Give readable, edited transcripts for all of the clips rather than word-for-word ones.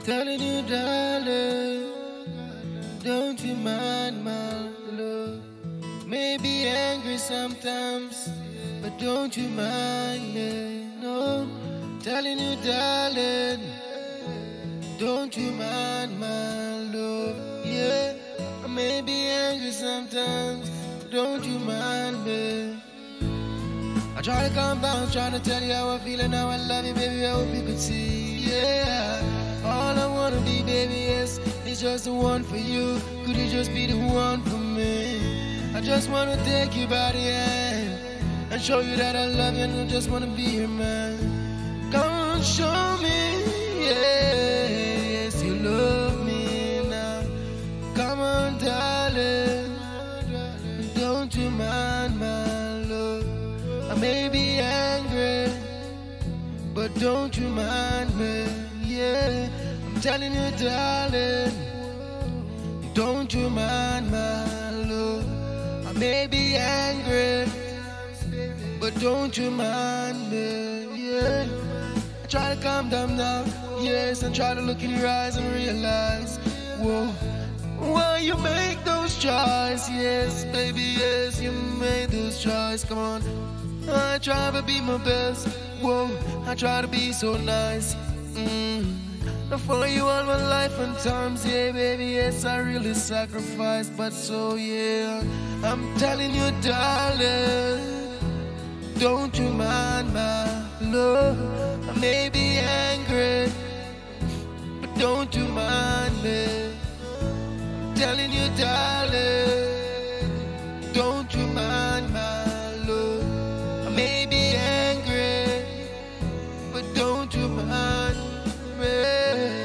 telling you, darling, don't you mind my love. Maybe angry sometimes, but don't you mind me, no. Telling you, darling, don't you mind my love, yeah. I may be angry sometimes, don't you mind me. I try to calm down, trying to tell you how I feel and how I love you, baby, I hope you could see, yeah. All I wanna be, baby, is just the one for you. Could you just be the one for me? I just wanna take you by the hand and show you that I love you and I just wanna be your man. Come on, show me, yeah, yes, you love me now. Come on, darling, don't you mind my love. I may be angry, but don't you mind me, yeah. I'm telling you, darling, don't you mind my love. I may be angry, but don't you mind me, yeah. I try to calm down now, yes, and try to look in your eyes and realize, whoa, why you make those choices, yes, baby, yes, you made those choices, come on. I try to be my best, whoa, I try to be so nice, for you all my life and times, yeah, baby, yes, I really sacrifice, but so, yeah, I'm telling you, darling, don't you mind my love. I may be angry, but don't you mind me. I'm telling you, darling, don't you mind my love. I may be angry, but don't you mind me.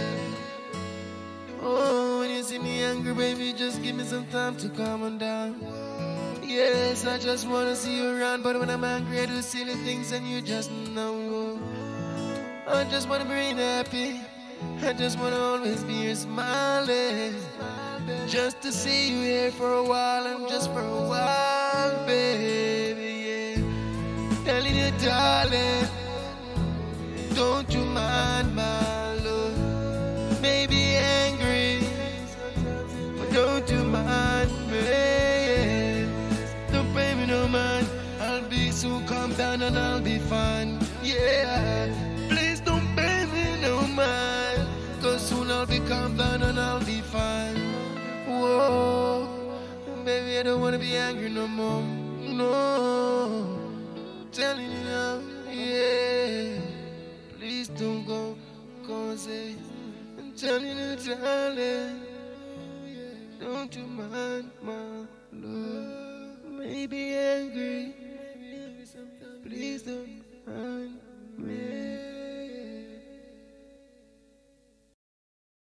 Oh, when you see me angry, baby, just give me some time to calm on down. Yes, I just wanna see you around, but when I'm angry, I do silly things and you just know. I just wanna be happy, I just wanna always be here smiling. Just to see you here for a while and just for a while, baby, yeah. Telling you, darling, don't you mind my love. Maybe angry, but don't you mind me. Don't pay me no mind, I'll be soon calm down and I'll be fine, yeah. Please don't pay me no mind, cause soon I'll be calm down and I'll be fine. Whoa, baby, I don't wanna be angry no more, no. Telling you now, yeah. Please don't go, cause I'm telling you, darling, don't you mind my love. Maybe angry,